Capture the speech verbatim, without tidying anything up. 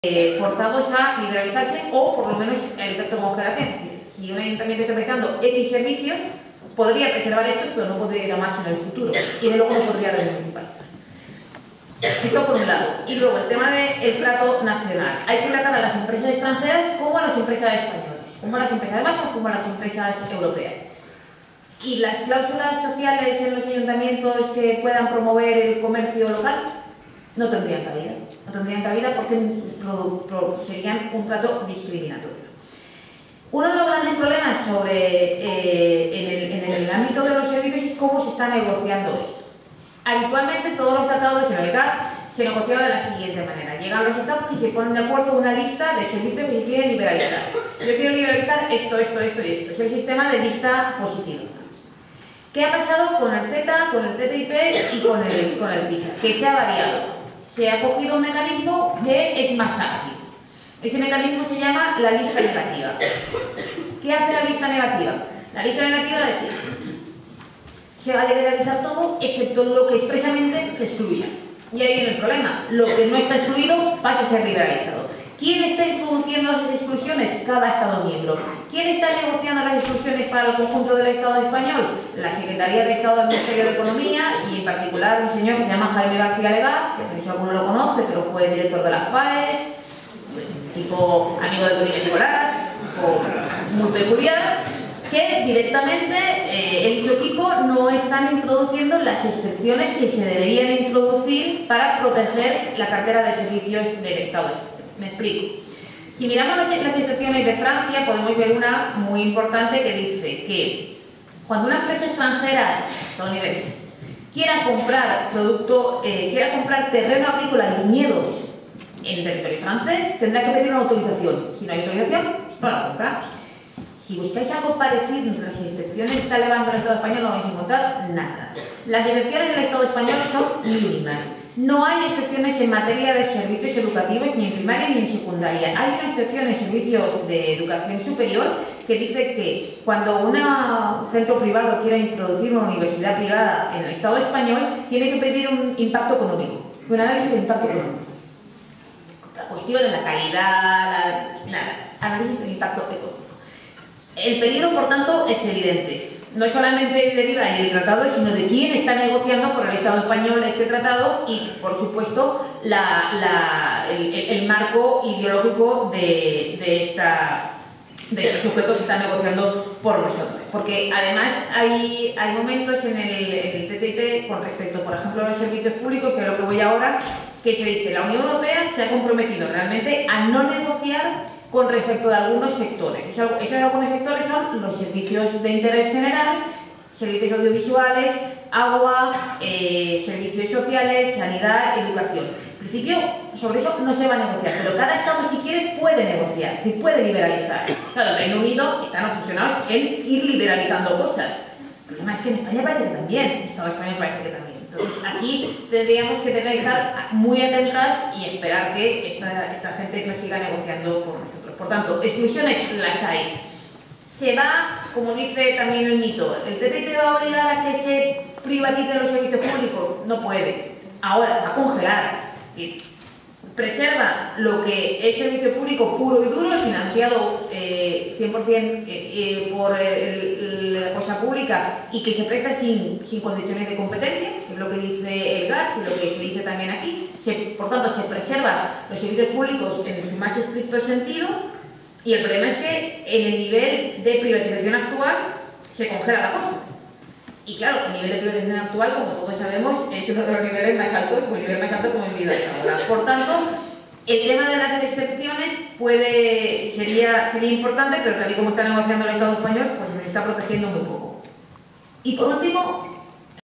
eh, forzados a liberalizarse o por lo menos el efecto congelación. Si un ayuntamiento está realizando X servicios, podría preservar estos, pero no podría ir a más en el futuro y de luego no podría remunicipalizar. Esto por un lado. Y luego el tema del trato nacional. Hay que tratar a las empresas extranjeras como a las empresas españolas, como a las empresas vascas, como a las empresas europeas. Y las cláusulas sociales en los ayuntamientos que puedan promover el comercio local no tendrían cabida. No tendrían cabida porque pro, pro, serían un trato discriminatorio. Uno de los grandes problemas sobre, eh, en, el, en el ámbito de los servicios es cómo se está negociando esto. Habitualmente todos los tratados en el GATT se negocian de la siguiente manera. Llegan los estados y se ponen de acuerdo en una lista de servicios que se quieren liberalizar. Yo quiero liberalizar esto, esto, esto y esto. Es el sistema de lista positiva. ¿Qué ha pasado con el CETA, con el T T I P y con el, con el TISA? Que se ha variado. Se ha cogido un mecanismo que es más ágil. Ese mecanismo se llama la lista negativa. ¿Qué hace la lista negativa? La lista negativa dice: se va a liberalizar todo, excepto lo que expresamente se excluya. Y ahí viene el problema. Lo que no está excluido pasa a ser liberalizado. ¿Quién está introduciendo esas exclusiones? Cada Estado miembro. ¿Quién está negociando las exclusiones para el conjunto del Estado español? La Secretaría de Estado del Ministerio de Economía y en particular un señor que se llama Jaime García Legaz, que no sé si alguno lo conoce, pero fue director de la FAES, tipo amigo de Tony Nicolás, tipo muy peculiar, que directamente eh, él y su equipo no están introduciendo las excepciones que se deberían introducir para proteger la cartera de servicios del Estado. Me explico. Si miramos las excepciones de Francia, podemos ver una muy importante que dice que cuando una empresa extranjera estadounidense quiera comprar producto, eh, quiera comprar terreno agrícola y viñedos en el territorio francés, tendrá que pedir una autorización. Si no hay autorización, no la compra. Si buscáis algo parecido entre las excepciones que está elevando el Estado español, no vais a encontrar nada. Las excepciones del Estado español son mínimas. No hay excepciones en materia de servicios educativos ni en primaria ni en secundaria. Hay una excepción en servicios de educación superior que dice que cuando un centro privado quiera introducir una universidad privada en el Estado español, tiene que pedir un impacto económico, un análisis de impacto económico. La cuestión es la calidad, la, nada, análisis de impacto económico. El peligro, por tanto, es evidente. No solamente deriva del tratado, sino de quién está negociando por el Estado español este tratado y, por supuesto, la, la, el, el marco ideológico de, de, esta, de estos sujetos que están negociando por nosotros. Porque, además, hay, hay momentos en el, en el T T I P con respecto, por ejemplo, a los servicios públicos, que es lo que voy ahora, que se dice la Unión Europea se ha comprometido realmente a no negociar con respecto de algunos sectores. Esos, esos algunos sectores son los servicios de interés general, servicios audiovisuales, agua, eh, servicios sociales, sanidad, educación. En principio, sobre eso no se va a negociar, pero cada Estado, si quiere, puede negociar y puede liberalizar. Claro, el Reino Unido están obsesionados en ir liberalizando cosas. El problema es que en España parece que también, en el Estado español parece que también. Entonces, aquí tendríamos que tener que estar muy atentas y esperar que esta, esta gente no siga negociando por nosotros. Por tanto, exclusiones las hay. Se va, como dice también el mito, ¿el T T I P va a obligar a que se privaticen los servicios públicos? No puede. Ahora, va a congelar. Preserva lo que es servicio público puro y duro, financiado eh, cien por cien eh, eh, por el, la cosa pública y que se presta sin, sin condiciones de competencia, que es lo que dice el GATT y lo que se dice también aquí. Se, por tanto, se preserva los servicios públicos en su más estricto sentido y el problema es que en el nivel de privatización actual se congela la cosa. Y claro, el nivel de privatización actual, como todos sabemos, es uno de los niveles más altos, o el nivel más alto como en vida ahora. Por tanto, el tema de las excepciones puede, sería, sería importante, pero tal y como está negociando el Estado español, pues nos está protegiendo muy poco. Y por último,